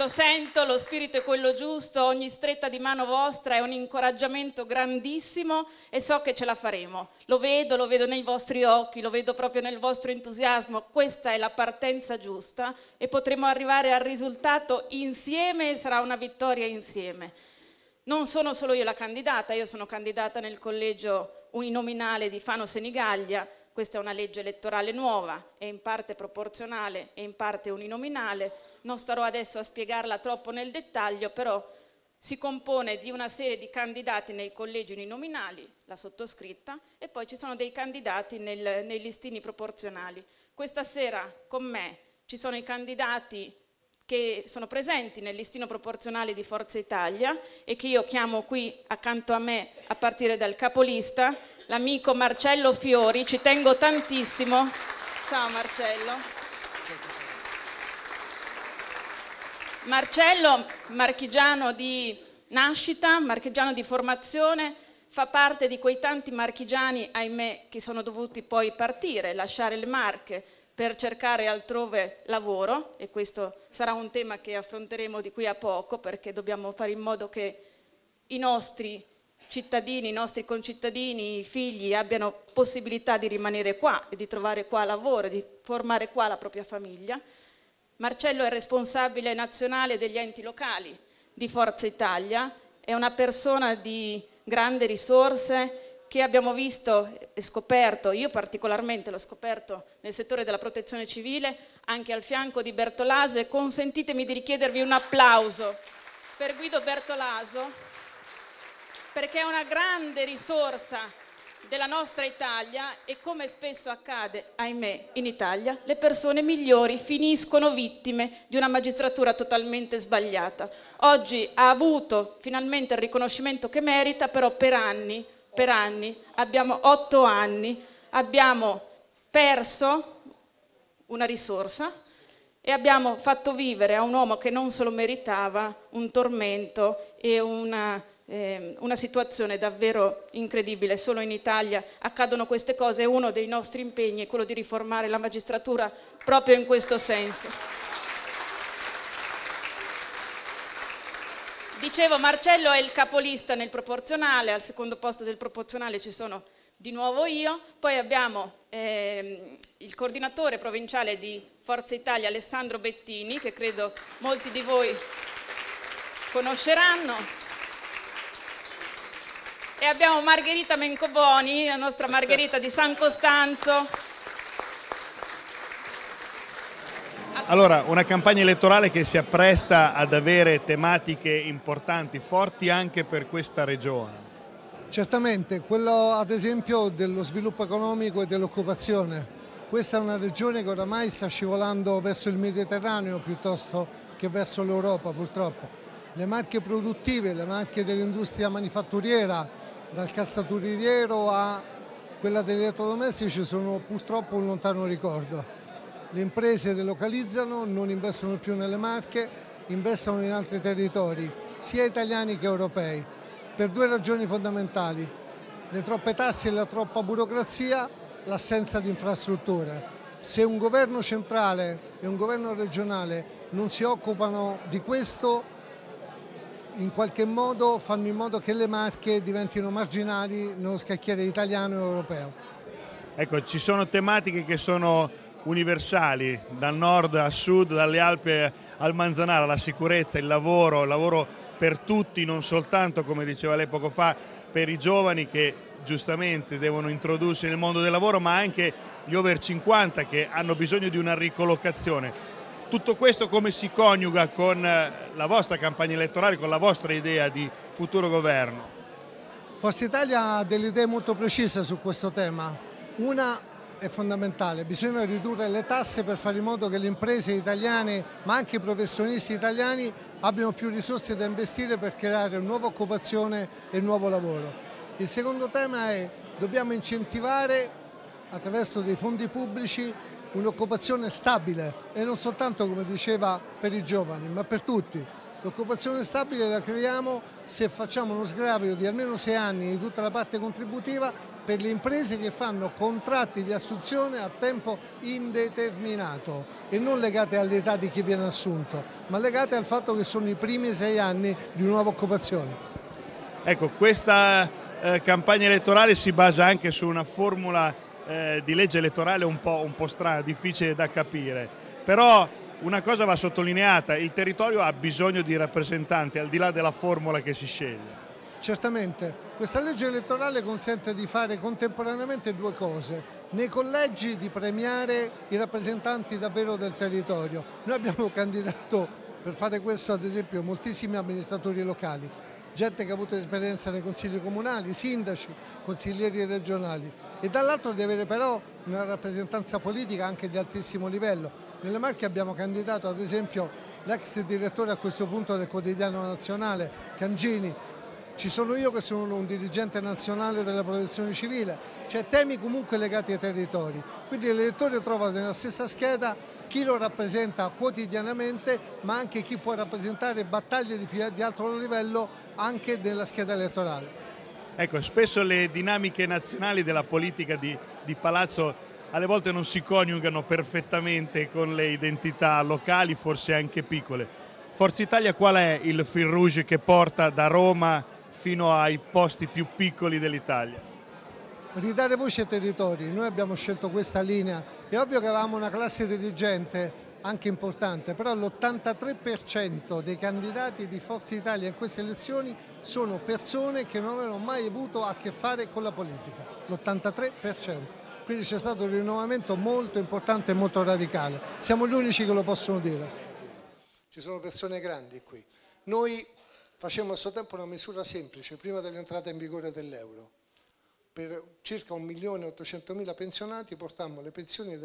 lo sento, lo spirito è quello giusto, ogni stretta di mano vostra è un incoraggiamento grandissimo e so che ce la faremo. Lo vedo nei vostri occhi, lo vedo proprio nel vostro entusiasmo. Questa è la partenza giusta e potremo arrivare al risultato insieme e sarà una vittoria insieme. Non sono solo io la candidata, io sono candidata nel collegio uninominale di Fano Senigallia. Questa è una legge elettorale nuova, è in parte proporzionale e in parte uninominale. Non starò adesso a spiegarla troppo nel dettaglio, però si compone di una serie di candidati nei collegi uninominali, la sottoscritta, e poi ci sono dei candidati nei listini proporzionali. Questa sera con me ci sono i candidati che sono presenti nel listino proporzionale di Forza Italia e che io chiamo qui accanto a me a partire dal capolista, l'amico Marcello Fiori. Ci tengo tantissimo. Ciao Marcello. Marcello, marchigiano di nascita, marchigiano di formazione, fa parte di quei tanti marchigiani, ahimè, che sono dovuti poi partire, lasciare le Marche per cercare altrove lavoro, e questo sarà un tema che affronteremo di qui a poco, perché dobbiamo fare in modo che i nostri cittadini, i nostri concittadini, i figli abbiano possibilità di rimanere qua e di trovare qua lavoro, di formare qua la propria famiglia. Marcello è responsabile nazionale degli enti locali di Forza Italia, è una persona di grandi risorse che abbiamo visto e scoperto, io particolarmente l'ho scoperto nel settore della protezione civile, anche al fianco di Bertolaso, e consentitemi di richiedervi un applauso per Guido Bertolaso, perché è una grande risorsa della nostra Italia e, come spesso accade, ahimè, in Italia, le persone migliori finiscono vittime di una magistratura totalmente sbagliata. Oggi ha avuto finalmente il riconoscimento che merita, però per anni, abbiamo 8 anni, abbiamo perso una risorsa e abbiamo fatto vivere a un uomo che non se lo meritava un tormento e una situazione davvero incredibile. Solo in Italia accadono queste cose e uno dei nostri impegni è quello di riformare la magistratura proprio in questo senso. Dicevo, Marcello è il capolista nel proporzionale, al secondo posto del proporzionale ci sono di nuovo io, poi abbiamo il coordinatore provinciale di Forza Italia Alessandro Bettini, che credo molti di voi conosceranno, e abbiamo Margherita Mencoboni, la nostra Margherita di San Costanzo. Allora, una campagna elettorale che si appresta ad avere tematiche importanti, forti anche per questa regione. Certamente, quello ad esempio dello sviluppo economico e dell'occupazione. Questa è una regione che oramai sta scivolando verso il Mediterraneo piuttosto che verso l'Europa, purtroppo. Le Marche produttive, le Marche dell'industria manifatturiera, dal calzaturiero a quella degli elettrodomestici, sono purtroppo un lontano ricordo. Le imprese delocalizzano, non investono più nelle Marche, investono in altri territori, sia italiani che europei, per 2 ragioni fondamentali: le troppe tasse e la troppa burocrazia, l'assenza di infrastrutture. Se un governo centrale e un governo regionale non si occupano di questo, in qualche modo fanno in modo che le Marche diventino marginali nello scacchiere italiano e europeo. Ecco, ci sono tematiche che sono universali, dal nord a sud, dalle Alpi al Manzanara: la sicurezza, il lavoro per tutti, non soltanto, come diceva lei poco fa, per i giovani che giustamente devono introdursi nel mondo del lavoro, ma anche gli over 50 che hanno bisogno di una ricollocazione. Tutto questo come si coniuga con la vostra campagna elettorale, con la vostra idea di futuro governo? Forza Italia ha delle idee molto precise su questo tema. Una è fondamentale: bisogna ridurre le tasse per fare in modo che le imprese italiane, ma anche i professionisti italiani, abbiano più risorse da investire per creare nuova occupazione e nuovo lavoro. Il secondo tema è: dobbiamo incentivare attraverso dei fondi pubblici un'occupazione stabile, e non soltanto, come diceva, per i giovani, ma per tutti. L'occupazione stabile la creiamo se facciamo uno sgravio di almeno 6 anni di tutta la parte contributiva per le imprese che fanno contratti di assunzione a tempo indeterminato e non legate all'età di chi viene assunto, ma legate al fatto che sono i primi 6 anni di nuova occupazione. Ecco, questa campagna elettorale si basa anche su una formula di legge elettorale un po' strana, difficile da capire, però una cosa va sottolineata: il territorio ha bisogno di rappresentanti al di là della formula che si sceglie. Certamente, questa legge elettorale consente di fare contemporaneamente 2 cose. Nei collegi di premiare i rappresentanti davvero del territorio. Noi abbiamo candidato per fare questo ad esempio moltissimi amministratori locali, gente che ha avuto esperienza nei consigli comunali, sindaci, consiglieri regionali, e dall'altro di avere però una rappresentanza politica anche di altissimo livello. Nelle Marche abbiamo candidato ad esempio l'ex direttore a questo punto del quotidiano nazionale, Cangini. Ci sono io che sono un dirigente nazionale della protezione civile, cioè temi comunque legati ai territori. Quindi l'elettore trova nella stessa scheda chi lo rappresenta quotidianamente, ma anche chi può rappresentare battaglie di alto livello anche nella scheda elettorale. Ecco, spesso le dinamiche nazionali della politica di palazzo alle volte non si coniugano perfettamente con le identità locali, forse anche piccole. Forza Italia qual è il fil rouge che porta da Roma fino ai posti più piccoli dell'Italia? Ridare voce ai territori. Noi abbiamo scelto questa linea. È ovvio che avevamo una classe dirigente anche importante, però l'83% dei candidati di Forza Italia in queste elezioni sono persone che non avevano mai avuto a che fare con la politica, l'83%. Quindi c'è stato un rinnovamento molto importante e molto radicale. Siamo gli unici che lo possono dire. Ci sono persone grandi qui. Noi facemmo a suo tempo una misura semplice prima dell'entrata in vigore dell'euro. Per circa 1.800.000 pensionati portammo le pensioni da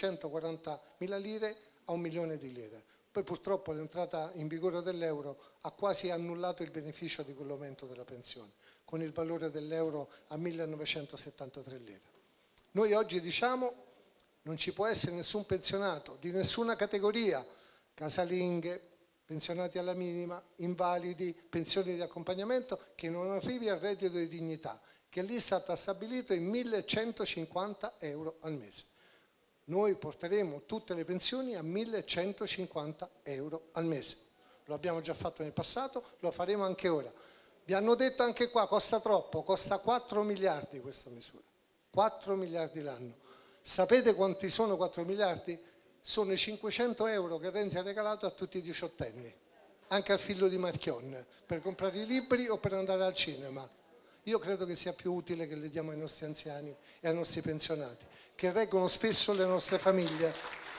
540.000 lire a 1 milione di lire. Poi purtroppo l'entrata in vigore dell'euro ha quasi annullato il beneficio di quell'aumento della pensione, con il valore dell'euro a 1.973 lire. Noi oggi diciamo non ci può essere nessun pensionato di nessuna categoria, casalinghe, pensionati alla minima, invalidi, pensioni di accompagnamento, che non arrivi al reddito di dignità, che l'Istat ha stabilito in 1.150 euro al mese. Noi porteremo tutte le pensioni a 1.150 euro al mese. Lo abbiamo già fatto nel passato, lo faremo anche ora. Vi hanno detto anche qua, costa troppo, costa 4 miliardi questa misura. 4 miliardi l'anno. Sapete quanti sono 4 miliardi? Sono i 500 euro che Renzi ha regalato a tutti i diciottenni, anche al figlio di Marchionne, per comprare i libri o per andare al cinema. Io credo che sia più utile che le diamo ai nostri anziani e ai nostri pensionati, che reggono spesso le nostre famiglie.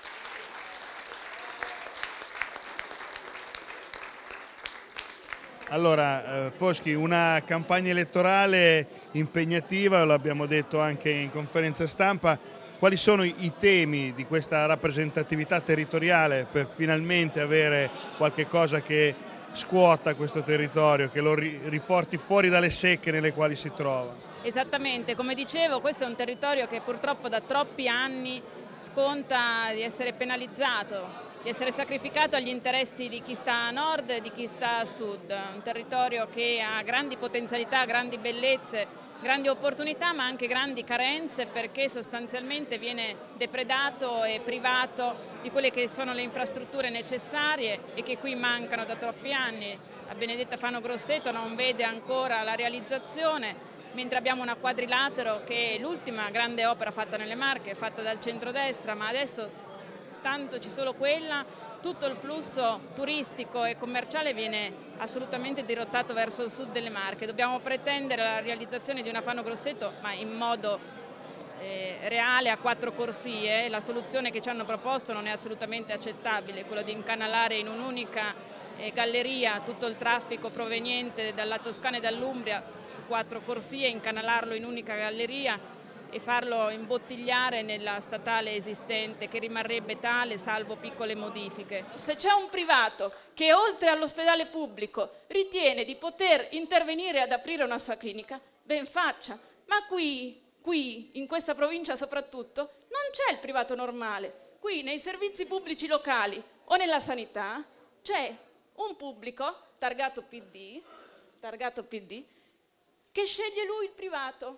Allora, Foschi, una campagna elettorale impegnativa, lo abbiamo detto anche in conferenza stampa. Quali sono i temi di questa rappresentatività territoriale per finalmente avere qualche cosa che scuota questo territorio, che lo riporti fuori dalle secche nelle quali si trova? Esattamente, come dicevo, questo è un territorio che purtroppo da troppi anni sconta di essere penalizzato, di essere sacrificato agli interessi di chi sta a nord e di chi sta a sud. Un territorio che ha grandi potenzialità, grandi bellezze, grandi opportunità, ma anche grandi carenze, perché sostanzialmente viene depredato e privato di quelle che sono le infrastrutture necessarie e che qui mancano da troppi anni. La benedetta Fano Grosseto non vede ancora la realizzazione, mentre abbiamo una quadrilatero che è l'ultima grande opera fatta nelle Marche, fatta dal centrodestra, ma adesso, standoci solo quella, tutto il flusso turistico e commerciale viene assolutamente dirottato verso il sud delle Marche. Dobbiamo pretendere la realizzazione di una Fano Grosseto, ma in modo reale, a 4 corsie. La soluzione che ci hanno proposto non è assolutamente accettabile, quello di incanalare in un'unica galleria tutto il traffico proveniente dalla Toscana e dall'Umbria su 4 corsie, incanalarlo in unica galleria e farlo imbottigliare nella statale esistente, che rimarrebbe tale salvo piccole modifiche. Se c'è un privato che oltre all'ospedale pubblico ritiene di poter intervenire ad aprire una sua clinica, ben faccia, ma qui in questa provincia soprattutto non c'è il privato normale. Qui nei servizi pubblici locali o nella sanità c'è un pubblico targato PD che sceglie lui il privato.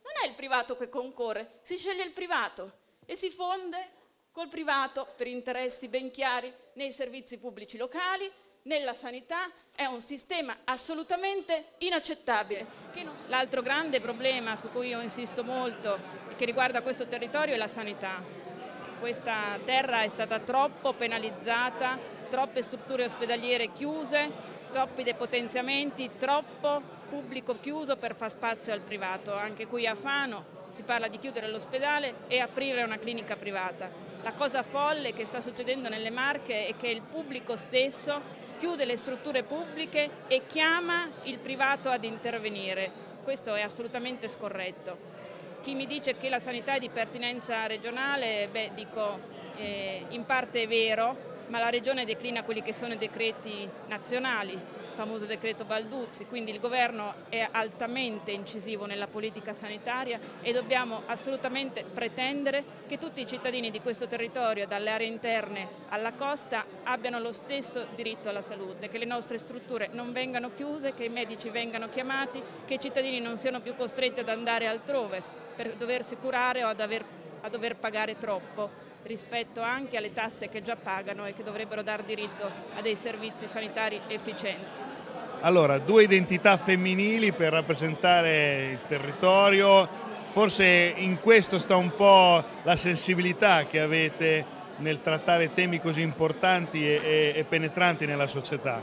Non è il privato che concorre, si sceglie il privato e si fonde col privato per interessi ben chiari nei servizi pubblici locali, nella sanità. È un sistema assolutamente inaccettabile. L'altro grande problema su cui io insisto molto e che riguarda questo territorio è la sanità. Questa terra è stata troppo penalizzata, troppe strutture ospedaliere chiuse, troppi depotenziamenti, troppo pubblico chiuso per far spazio al privato. Anche qui a Fano si parla di chiudere l'ospedale e aprire una clinica privata. La cosa folle che sta succedendo nelle Marche è che il pubblico stesso chiude le strutture pubbliche e chiama il privato ad intervenire. Questo è assolutamente scorretto. Chi mi dice che la sanità è di pertinenza regionale, dico in parte è vero, ma la Regione declina quelli che sono i decreti nazionali, il famoso decreto Balduzzi, quindi il governo è altamente incisivo nella politica sanitaria e dobbiamo assolutamente pretendere che tutti i cittadini di questo territorio, dalle aree interne alla costa, abbiano lo stesso diritto alla salute, che le nostre strutture non vengano chiuse, che i medici vengano chiamati, che i cittadini non siano più costretti ad andare altrove per doversi curare o a dover pagare troppo rispetto anche alle tasse che già pagano e che dovrebbero dar diritto a dei servizi sanitari efficienti. Allora, due identità femminili per rappresentare il territorio, forse in questo sta un po' la sensibilità che avete nel trattare temi così importanti e penetranti nella società.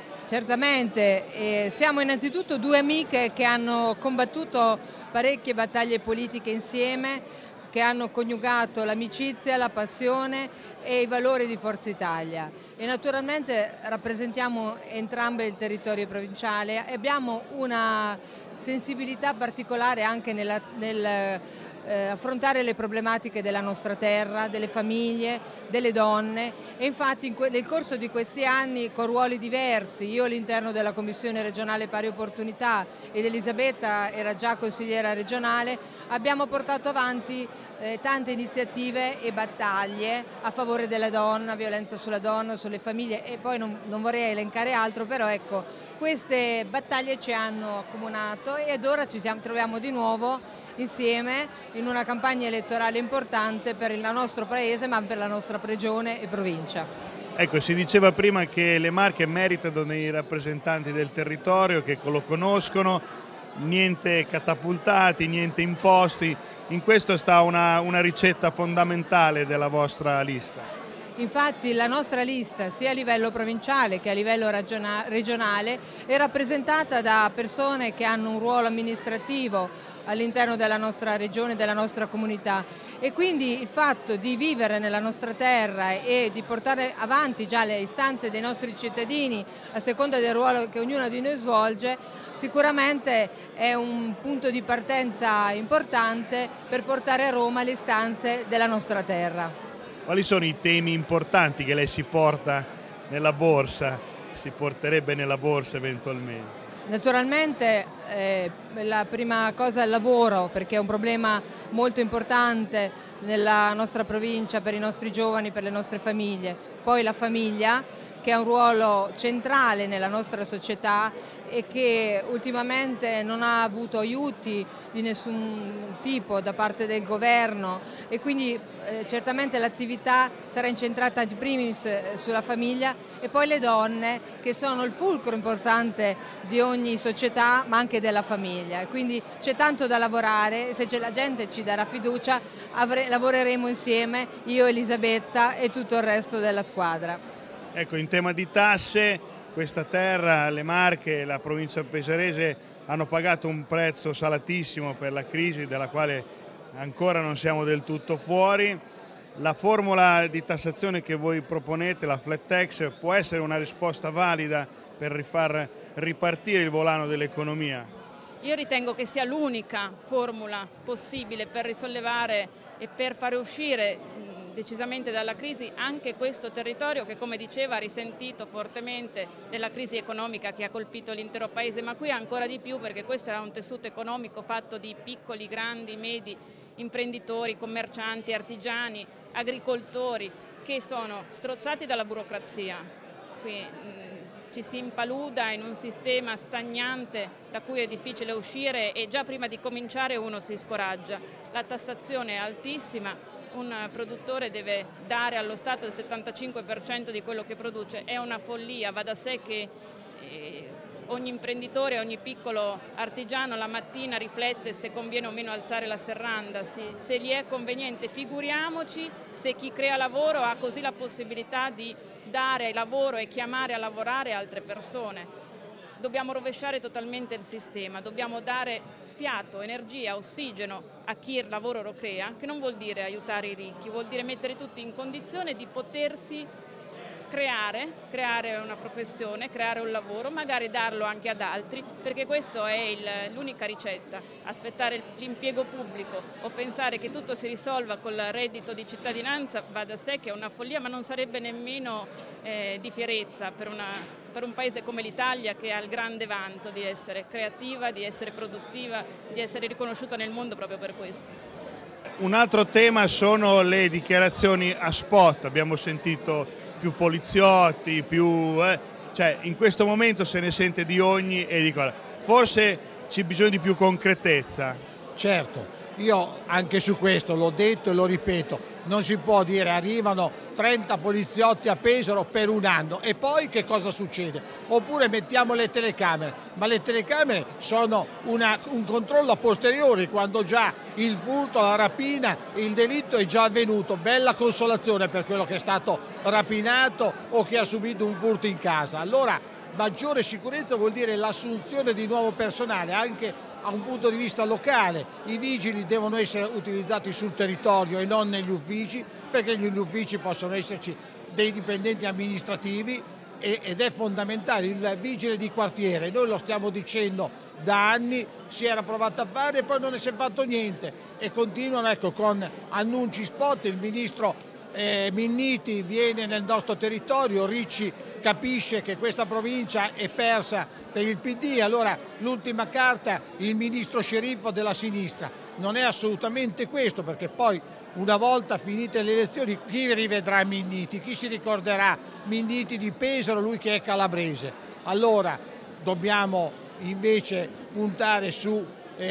Certamente, siamo innanzitutto due amiche che hanno combattuto parecchie battaglie politiche insieme, che hanno coniugato l'amicizia, la passione e i valori di Forza Italia e naturalmente rappresentiamo entrambe il territorio provinciale e abbiamo una sensibilità particolare anche nel affrontare le problematiche della nostra terra, delle famiglie, delle donne e infatti nel corso di questi anni con ruoli diversi, io all'interno della Commissione regionale pari opportunità ed Elisabetta era già consigliera regionale, abbiamo portato avanti tante iniziative e battaglie a favore della donna, violenza sulla donna, sulle famiglie e poi non vorrei elencare altro, però ecco, queste battaglie ci hanno accomunato ed ora troviamo di nuovo insieme in una campagna elettorale importante per il nostro paese ma per la nostra regione e provincia. Ecco, si diceva prima che le Marche meritano dei rappresentanti del territorio che lo conoscono, niente catapultati, niente imposti. In questo sta una ricetta fondamentale della vostra lista. Infatti la nostra lista sia a livello provinciale che a livello regionale è rappresentata da persone che hanno un ruolo amministrativo all'interno della nostra regione, della nostra comunità e quindi il fatto di vivere nella nostra terra e di portare avanti già le istanze dei nostri cittadini a seconda del ruolo che ognuno di noi svolge sicuramente è un punto di partenza importante per portare a Roma le istanze della nostra terra. Quali sono i temi importanti che lei si porta nella borsa, si porterebbe nella borsa eventualmente? Naturalmente la prima cosa è il lavoro perché è un problema molto importante nella nostra provincia per i nostri giovani, per le nostre famiglie. Poi la famiglia che ha un ruolo centrale nella nostra società e che ultimamente non ha avuto aiuti di nessun tipo da parte del governo e quindi certamente l'attività sarà incentrata in primis sulla famiglia e poi le donne che sono il fulcro importante di ogni società ma anche della famiglia. Quindi c'è tanto da lavorare, se la gente ci darà fiducia lavoreremo insieme, io, Elisabetta e tutto il resto della squadra. Ecco, in tema di tasse, questa terra, le Marche, la provincia pesarese hanno pagato un prezzo salatissimo per la crisi della quale ancora non siamo del tutto fuori. La formula di tassazione che voi proponete, la flat tax, può essere una risposta valida per rifar ripartire il volano dell'economia? Io ritengo che sia l'unica formula possibile per risollevare e per fare uscire decisamente dalla crisi anche questo territorio che, come diceva, ha risentito fortemente della crisi economica che ha colpito l'intero paese, ma qui ancora di più perché questo era un tessuto economico fatto di piccoli, grandi, medi imprenditori, commercianti, artigiani, agricoltori che sono strozzati dalla burocrazia. Qui, ci si impaluda in un sistema stagnante da cui è difficile uscire e già prima di cominciare uno si scoraggia. La tassazione è altissima, un produttore deve dare allo Stato il 75% di quello che produce, è una follia, va da sé che ogni imprenditore, ogni piccolo artigiano la mattina riflette se conviene o meno alzare la serranda, se gli è conveniente, figuriamoci se chi crea lavoro ha così la possibilità di dare lavoro e chiamare a lavorare altre persone. Dobbiamo rovesciare totalmente il sistema, dobbiamo dare fiato, energia, ossigeno a chi il lavoro lo crea, che non vuol dire aiutare i ricchi, vuol dire mettere tutti in condizione di potersi creare una professione, creare un lavoro, magari darlo anche ad altri, perché questa è l'unica ricetta. Aspettare l'impiego pubblico o pensare che tutto si risolva col reddito di cittadinanza va da sé che è una follia, ma non sarebbe nemmeno di fierezza per un paese come l'Italia, che ha il grande vanto di essere creativa, di essere produttiva, di essere riconosciuta nel mondo proprio per questo. Un altro tema sono le dichiarazioni a spot, abbiamo sentito più poliziotti, cioè in questo momento se ne sente di ogni e di cosa. Forse c'è bisogno di più concretezza. Certo, io anche su questo l'ho detto e lo ripeto, non si può dire arrivano 30 poliziotti a Pesaro per un anno e poi che cosa succede? Oppure mettiamo le telecamere, ma le telecamere sono un controllo a posteriori quando già il furto, la rapina, il delitto è già avvenuto. Bella consolazione per quello che è stato rapinato o che ha subito un furto in casa. Allora maggiore sicurezza vuol dire l'assunzione di nuovo personale anche a un punto di vista locale. I vigili devono essere utilizzati sul territorio e non negli uffici, perché negli uffici possono esserci dei dipendenti amministrativi ed è fondamentale il vigile di quartiere. Noi lo stiamo dicendo da anni, si era provato a fare e poi non ne si è fatto niente e continuano con annunci spot. Il ministro Minniti viene nel nostro territorio, Ricci capisce che questa provincia è persa per il PD, allora l'ultima carta il ministro sceriffo della sinistra. Non è assolutamente questo, perché poi una volta finite le elezioni chi rivedrà Minniti? Chi si ricorderà Minniti di Pesaro, lui che è calabrese? Allora dobbiamo invece puntare su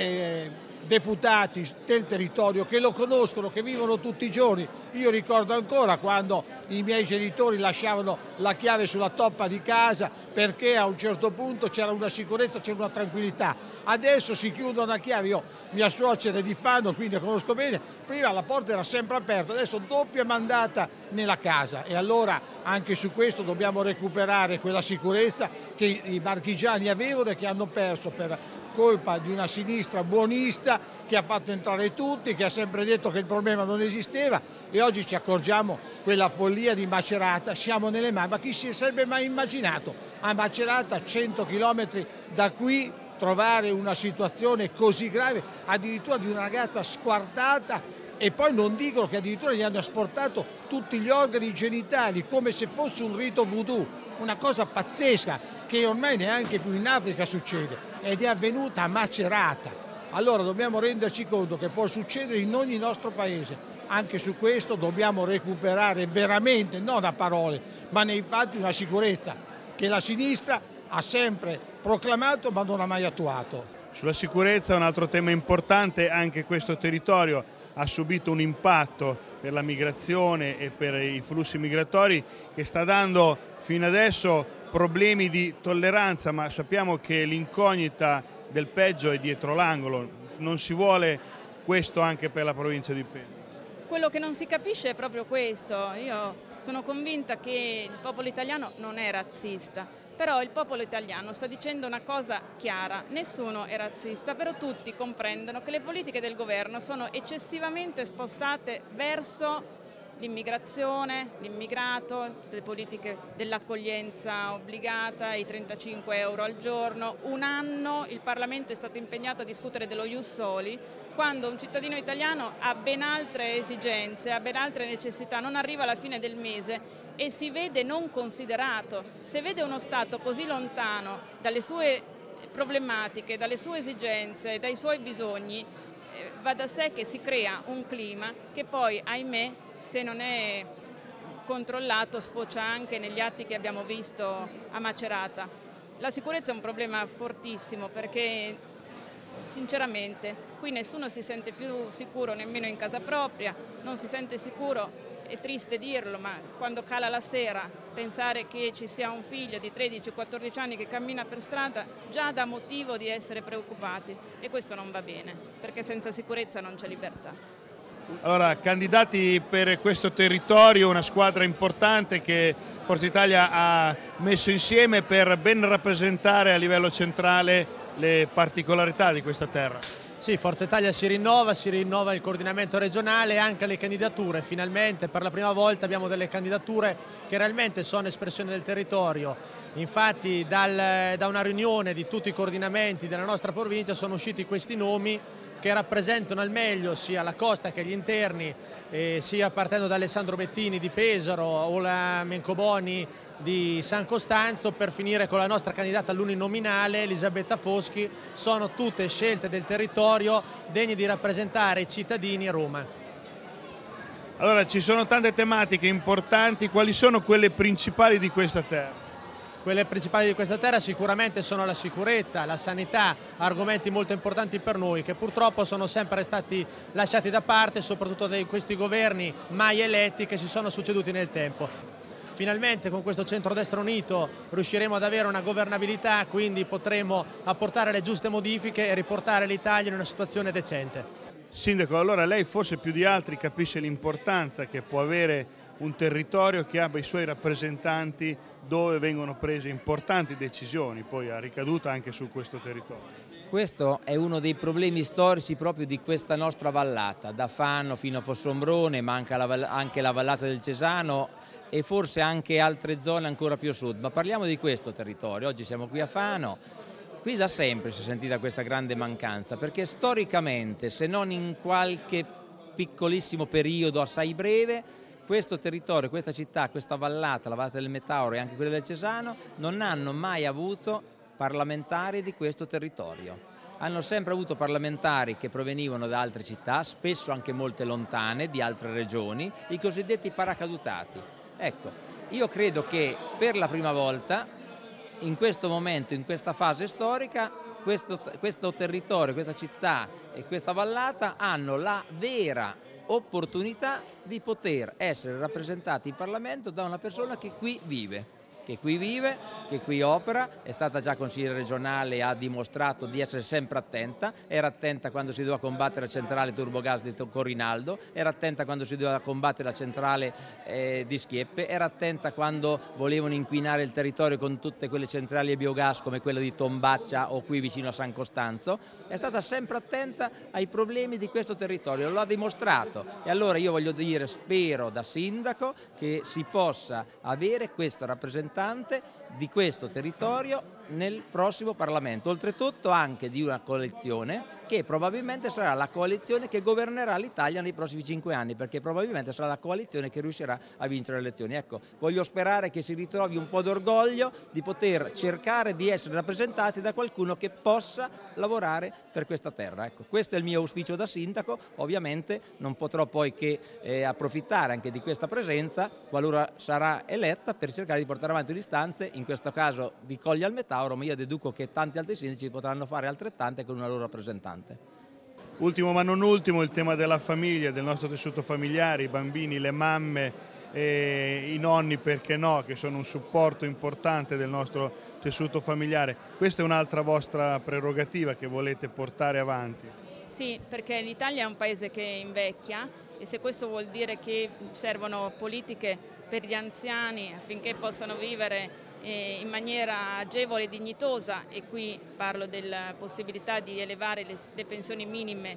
deputati del territorio che lo conoscono, che vivono tutti i giorni. Io ricordo ancora quando i miei genitori lasciavano la chiave sulla toppa di casa perché a un certo punto c'era una sicurezza, c'era una tranquillità. Adesso si chiudono a chiave. Io, mia suocera è di Fano, quindi la conosco bene, prima la porta era sempre aperta, adesso doppia mandata nella casa e allora anche su questo dobbiamo recuperare quella sicurezza che i marchigiani avevano e che hanno perso per colpa di una sinistra buonista che ha fatto entrare tutti, che ha sempre detto che il problema non esisteva e oggi ci accorgiamo quella follia di Macerata, siamo nelle mani, ma chi si sarebbe mai immaginato a Macerata, 100 km da qui, trovare una situazione così grave, addirittura di una ragazza squartata e poi non dicono che addirittura gli hanno asportato tutti gli organi genitali come se fosse un rito voodoo, una cosa pazzesca che ormai neanche più in Africa succede ed è avvenuta a Macerata. Allora dobbiamo renderci conto che può succedere in ogni nostro paese. Anche su questo dobbiamo recuperare veramente, non a parole, ma nei fatti, una sicurezza che la sinistra ha sempre proclamato ma non ha mai attuato. Sulla sicurezza un altro tema importante, anche questo territorio ha subito un impatto per la migrazione e per i flussi migratori che sta dando fino adesso problemi di tolleranza, ma sappiamo che l'incognita del peggio è dietro l'angolo. Non si vuole questo anche per la provincia di Pesaro? Quello che non si capisce è proprio questo. Io sono convinta che il popolo italiano non è razzista, però il popolo italiano sta dicendo una cosa chiara: nessuno è razzista, però tutti comprendono che le politiche del governo sono eccessivamente spostate verso l'immigrazione, l'immigrato, le politiche dell'accoglienza obbligata, i 35 euro al giorno. Un anno il Parlamento è stato impegnato a discutere dello Ius Soli, quando un cittadino italiano ha ben altre esigenze, ha ben altre necessità, non arriva alla fine del mese e si vede non considerato. Se vede uno Stato così lontano dalle sue problematiche, dalle sue esigenze, dai suoi bisogni, va da sé che si crea un clima che poi, ahimè, se non è controllato sfocia anche negli atti che abbiamo visto a Macerata. La sicurezza è un problema fortissimo perché sinceramente qui nessuno si sente più sicuro nemmeno in casa propria, non si sente sicuro, è triste dirlo, ma quando cala la sera pensare che ci sia un figlio di 13-14 anni che cammina per strada già dà motivo di essere preoccupati e questo non va bene perché senza sicurezza non c'è libertà. Allora, candidati per questo territorio, una squadra importante che Forza Italia ha messo insieme per ben rappresentare a livello centrale le particolarità di questa terra. Sì, Forza Italia si rinnova il coordinamento regionale e anche le candidature. Finalmente per la prima volta abbiamo delle candidature che realmente sono espressione del territorio. Infatti da una riunione di tutti i coordinamenti della nostra provincia sono usciti questi nomi che rappresentano al meglio sia la costa che gli interni, sia partendo da Alessandro Bettini di Pesaro o la Mencoboni di San Costanzo per finire con la nostra candidata all'uninominale Elisabetta Foschi. Sono tutte scelte del territorio degne di rappresentare i cittadini a Roma. Allora, ci sono tante tematiche importanti, quali sono quelle principali di questa terra? Quelle principali di questa terra sicuramente sono la sicurezza, la sanità, argomenti molto importanti per noi che purtroppo sono sempre stati lasciati da parte, soprattutto da questi governi mai eletti che si sono succeduti nel tempo. Finalmente con questo centrodestra unito riusciremo ad avere una governabilità, quindi potremo apportare le giuste modifiche e riportare l'Italia in una situazione decente. Sindaco, allora lei forse più di altri capisce l'importanza che può avere un territorio che abbia i suoi rappresentanti dove vengono prese importanti decisioni, poi ha ricaduta anche su questo territorio. Questo è uno dei problemi storici proprio di questa nostra vallata, da Fano fino a Fossombrone, ma anche la vallata del Cesano e forse anche altre zone ancora più a sud. Ma parliamo di questo territorio, oggi siamo qui a Fano, qui da sempre si è sentita questa grande mancanza, perché storicamente, se non in qualche piccolissimo periodo assai breve, questo territorio, questa città, questa vallata, la vallata del Metauro e anche quella del Cesano, non hanno mai avuto parlamentari di questo territorio. Hanno sempre avuto parlamentari che provenivano da altre città, spesso anche molte lontane, di altre regioni, i cosiddetti paracadutati. Ecco, io credo che per la prima volta, in questo momento, in questa fase storica, questo territorio, questa città e questa vallata hanno la vera opportunità di poter essere rappresentati in Parlamento da una persona che qui vive, che qui opera, è stata già consigliere regionale e ha dimostrato di essere sempre attenta, era attenta quando si doveva combattere la centrale Turbogas di Corinaldo, era attenta quando si doveva combattere la centrale di Schieppe, era attenta quando volevano inquinare il territorio con tutte quelle centrali a biogas come quella di Tombaccia o qui vicino a San Costanzo, è stata sempre attenta ai problemi di questo territorio, lo ha dimostrato e allora io voglio dire, spero da sindaco che si possa avere questo rappresentante di questo territorio nel prossimo Parlamento, oltretutto anche di una coalizione che probabilmente sarà la coalizione che governerà l'Italia nei prossimi 5 anni, perché probabilmente sarà la coalizione che riuscirà a vincere le elezioni. Ecco, voglio sperare che si ritrovi un po' d'orgoglio di poter cercare di essere rappresentati da qualcuno che possa lavorare per questa terra. Ecco, questo è il mio auspicio da sindaco, ovviamente non potrò poi che approfittare anche di questa presenza, qualora sarà eletta, per cercare di portare avanti le istanze, in questo caso di Colli al Metauro, ma io deduco che tanti altri sindaci potranno fare altrettante con una loro rappresentante. Ultimo ma non ultimo, il tema della famiglia, del nostro tessuto familiare, i bambini, le mamme, i nonni, perché no, che sono un supporto importante del nostro tessuto familiare. Questa è un'altra vostra prerogativa che volete portare avanti. Sì, perché l'Italia è un paese che invecchia e se questo vuol dire che servono politiche per gli anziani affinché possano vivere in maniera agevole e dignitosa, e qui parlo della possibilità di elevare le pensioni minime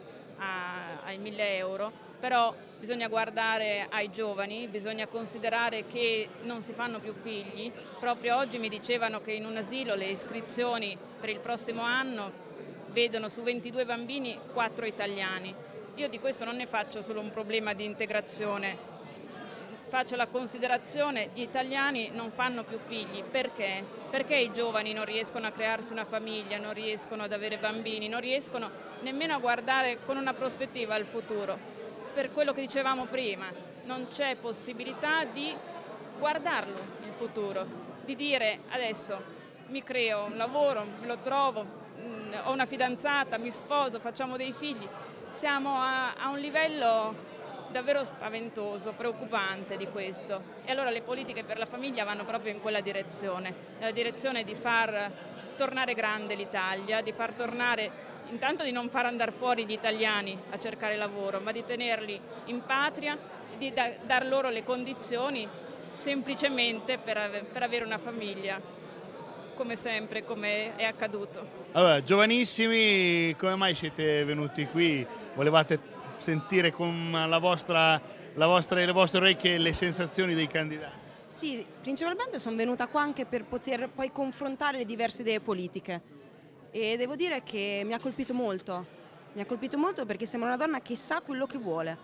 ai 1.000 euro, però bisogna guardare ai giovani, bisogna considerare che non si fanno più figli. Proprio oggi mi dicevano che in un asilo le iscrizioni per il prossimo anno vedono su 22 bambini 4 italiani. Io di questo non ne faccio solo un problema di integrazione, faccio la considerazione: gli italiani non fanno più figli. Perché? Perché i giovani non riescono a crearsi una famiglia, non riescono ad avere bambini, non riescono nemmeno a guardare con una prospettiva al futuro. per quello che dicevamo prima, non c'è possibilità di guardarlo il futuro, di dire adesso mi creo un lavoro, me lo trovo, ho una fidanzata, mi sposo, facciamo dei figli. Siamo a un livello davvero spaventoso, preoccupante di questo. E allora le politiche per la famiglia vanno proprio in quella direzione, nella direzione di far tornare grande l'Italia, di far tornare, intanto di non far andare fuori gli italiani a cercare lavoro, ma di tenerli in patria, di dar loro le condizioni semplicemente per avere una famiglia, come sempre, come è accaduto. Allora, giovanissimi, come mai siete venuti qui? Volevate sentire con le vostre orecchie le sensazioni dei candidati? Sì, principalmente sono venuta qua anche per poter poi confrontare le diverse idee politiche e devo dire che mi ha colpito molto perché sembra una donna che sa quello che vuole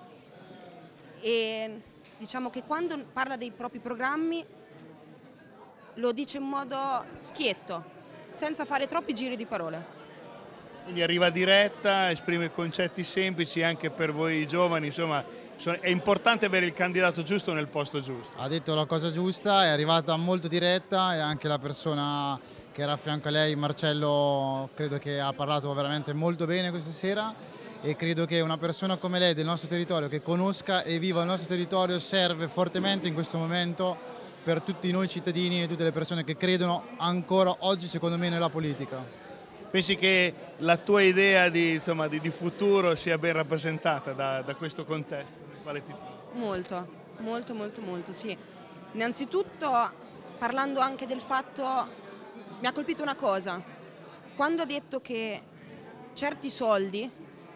e diciamo che quando parla dei propri programmi lo dice in modo schietto, senza fare troppi giri di parole. Quindi arriva diretta, esprime concetti semplici anche per voi giovani, insomma è importante avere il candidato giusto nel posto giusto. Ha detto la cosa giusta, è arrivata molto diretta e anche la persona che era a fianco a lei, Marcello, credo che ha parlato veramente molto bene questa sera e credo che una persona come lei del nostro territorio, che conosca e viva il nostro territorio, serve fortemente in questo momento per tutti noi cittadini e tutte le persone che credono ancora oggi secondo me nella politica. Pensi che la tua idea di futuro sia ben rappresentata da questo contesto nel quale ti trovi? Molto, sì. Innanzitutto, parlando anche del fatto, mi ha colpito una cosa. Quando ha detto che certi soldi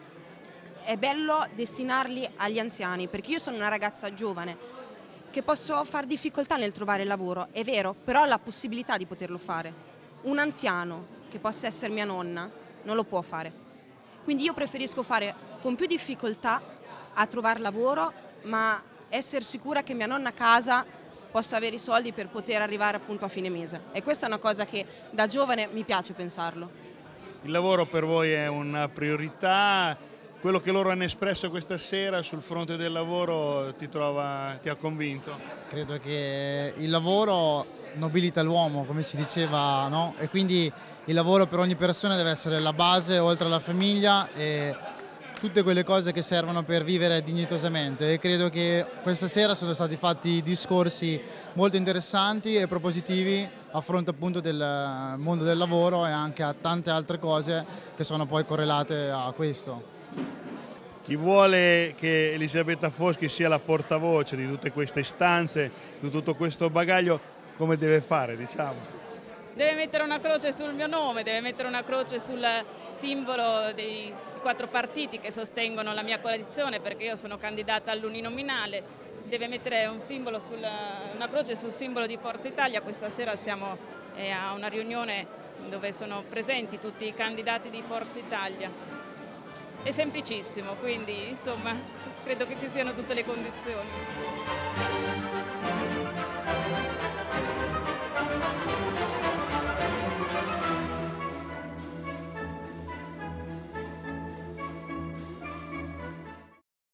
è bello destinarli agli anziani, perché io sono una ragazza giovane, che posso far difficoltà nel trovare lavoro, è vero, però ho la possibilità di poterlo fare. Un anziano che possa essere mia nonna, non lo può fare. Quindi io preferisco fare con più difficoltà a trovare lavoro, ma essere sicura che mia nonna a casa possa avere i soldi per poter arrivare appunto a fine mese. E questa è una cosa che da giovane mi piace pensarlo. Il lavoro per voi è una priorità, quello che loro hanno espresso questa sera sul fronte del lavoro ti ha convinto? Credo che il lavoro nobilita l'uomo, come si diceva, no? E quindi il lavoro per ogni persona deve essere la base, oltre alla famiglia e tutte quelle cose che servono per vivere dignitosamente. E credo che questa sera sono stati fatti discorsi molto interessanti e propositivi a fronte appunto del mondo del lavoro e anche a tante altre cose che sono poi correlate a questo. Chi vuole che Elisabetta Foschi sia la portavoce di tutte queste istanze, di tutto questo bagaglio, come deve fare, diciamo? Deve mettere una croce sul mio nome, deve mettere una croce sul simbolo dei 4 partiti che sostengono la mia coalizione, perché io sono candidata all'uninominale, deve mettere una croce sul simbolo di Forza Italia. Questa sera siamo a una riunione dove sono presenti tutti i candidati di Forza Italia. È semplicissimo, quindi insomma credo che ci siano tutte le condizioni.